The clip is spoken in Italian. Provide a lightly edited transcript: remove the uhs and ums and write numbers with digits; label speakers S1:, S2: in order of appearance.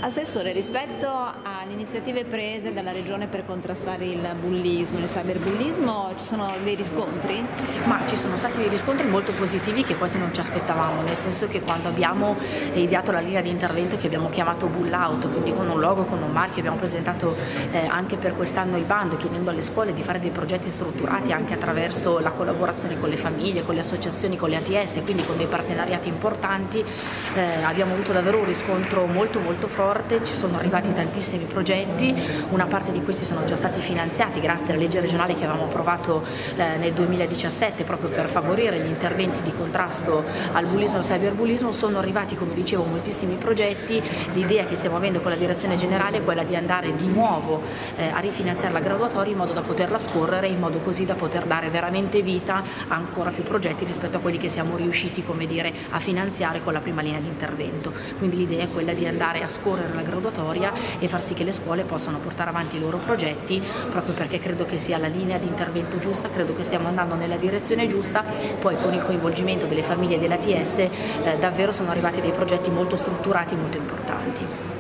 S1: Assessore, rispetto alle iniziative prese dalla Regione per contrastare il bullismo, il cyberbullismo, ci sono dei riscontri?
S2: Ma ci sono stati dei riscontri molto positivi che quasi non ci aspettavamo, nel senso che quando abbiamo ideato la linea di intervento che abbiamo chiamato Bull Out, quindi con un logo, con un marchio, abbiamo presentato anche per quest'anno il bando chiedendo alle scuole di fare dei progetti strutturati anche attraverso la collaborazione con le famiglie, con le associazioni, con le ATS, quindi con dei partenariati importanti. Abbiamo avuto davvero un riscontro molto forte. Ci sono arrivati tantissimi progetti, una parte di questi sono già stati finanziati grazie alla legge regionale che avevamo approvato nel 2017 proprio per favorire gli interventi di contrasto al bullismo e al cyberbullismo. Sono arrivati, come dicevo, moltissimi progetti. L'idea che stiamo avendo con la direzione generale è quella di andare di nuovo a rifinanziare la graduatoria in modo da poterla scorrere, in modo così da poter dare veramente vita a ancora più progetti rispetto a quelli che siamo riusciti, come dire, a finanziare con la prima linea di intervento. Quindi l'idea è quella di andare a scorrere la graduatoria e far sì che le scuole possano portare avanti i loro progetti, proprio perché credo che sia la linea di intervento giusta, credo che stiamo andando nella direzione giusta. Poi con il coinvolgimento delle famiglie e dell'ATS davvero sono arrivati dei progetti molto strutturati, molto importanti.